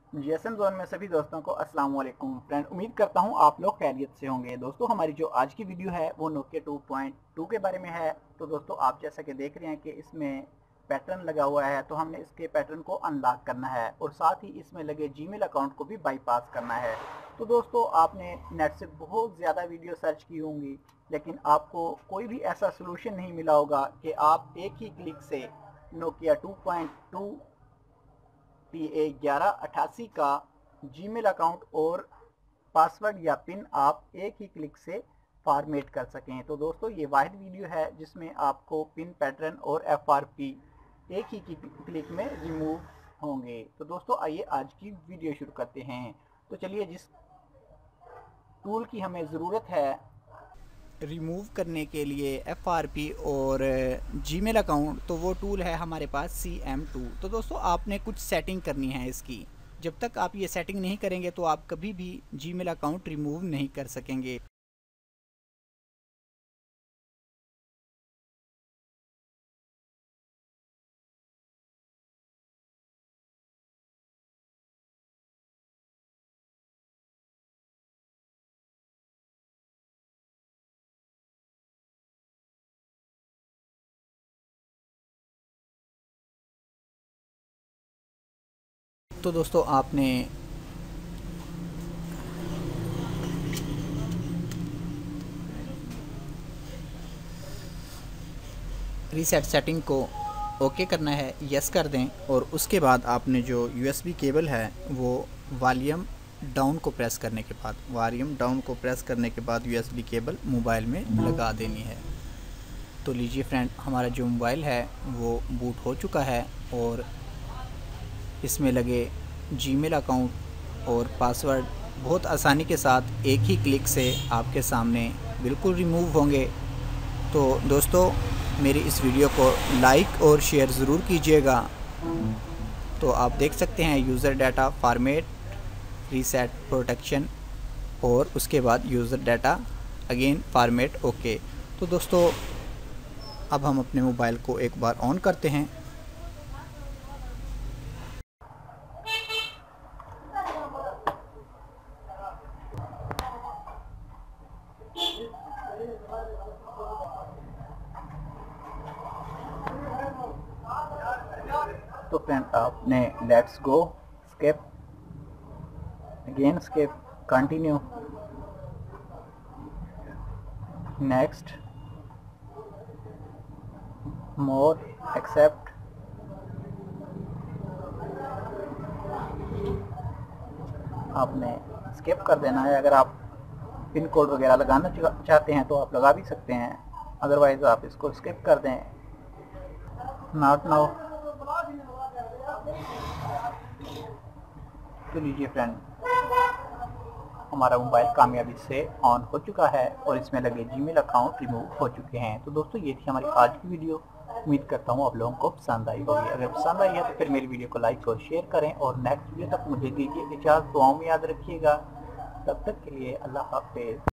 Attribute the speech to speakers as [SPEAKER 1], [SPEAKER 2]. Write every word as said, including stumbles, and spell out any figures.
[SPEAKER 1] GSM zone में सभी दोस्तों को अस्सलाम वालेकुम फ्रेंड। उम्मीद करता हूं आप लोग खैरियत से होंगे। दोस्तों हमारी जो आज की वीडियो है वो नोकिया टू पॉइंट टू के बारे में है। तो दोस्तों आप जैसा कि देख रहे हैं कि इसमें पैटर्न लगा हुआ है, तो हमने इसके पैटर्न को अनलॉक करना है और साथ ही इसमें लगे जीमेल अकाउंट को भी बाईपास करना है। तो दोस्तों आपने नेट से बहुत ज़्यादा वीडियो सर्च की होंगी, लेकिन आपको कोई भी ऐसा सोल्यूशन नहीं मिला होगा कि आप एक ही क्लिक से Nokia two point two T A ग्यारह अठासी का जीमेल अकाउंट और पासवर्ड या पिन आप एक ही क्लिक से फॉर्मेट कर सकें। तो दोस्तों ये वाहिद वीडियो है जिसमें आपको पिन पैटर्न और एफ आर पी एक ही क्लिक में रिमूव होंगे। तो दोस्तों आइए आज की वीडियो शुरू करते हैं। तो चलिए, जिस टूल की हमें ज़रूरत है रिमूव करने के लिए एफ आर पी और जीमेल अकाउंट, तो वो टूल है हमारे पास सी एम टू। तो दोस्तों आपने कुछ सेटिंग करनी है इसकी। जब तक आप ये सेटिंग नहीं करेंगे तो आप कभी भी जीमेल अकाउंट रिमूव नहीं कर सकेंगे। तो दोस्तों आपने रीसेट सेटिंग को ओके करना है, यस कर दें। और उसके बाद आपने जो यूएसबी केबल है वो वॉल्यूम डाउन को प्रेस करने के बाद वॉल्यूम डाउन को प्रेस करने के बाद यूएसबी केबल मोबाइल में लगा देनी है। तो लीजिए फ्रेंड, हमारा जो मोबाइल है वो बूट हो चुका है और इसमें लगे जीमेल अकाउंट और पासवर्ड बहुत आसानी के साथ एक ही क्लिक से आपके सामने बिल्कुल रिमूव होंगे। तो दोस्तों मेरी इस वीडियो को लाइक और शेयर ज़रूर कीजिएगा। तो आप देख सकते हैं user data format, reset protection और उसके बाद user data again format okay. तो दोस्तों अब हम अपने मोबाइल को एक बार ऑन करते हैं। तो फ्रेंड आपने let's go, skip, again skip, continue, next, more, accept, आपने स्किप कर देना है। अगर आप पिन कोड वगैरह लगाना चाहते हैं तो आप लगा भी सकते हैं, अदरवाइज आप इसको स्किप कर दें। Not now. तो लीजिए फ्रेंड, हमारा मोबाइल कामयाबी से ऑन हो चुका है और इसमें लगे जीमेल अकाउंट रिमूव हो चुके हैं। तो दोस्तों ये थी हमारी आज की वीडियो। उम्मीद करता हूँ आप लोगों को पसंद आई होगी। अगर पसंद आई है तो फिर मेरी वीडियो को लाइक और शेयर करें और नेक्स्ट वीडियो तक मुझे दीजिए इजाज़त। दुआओं में याद रखिएगा। तब तक के लिए अल्लाह हाफिज़।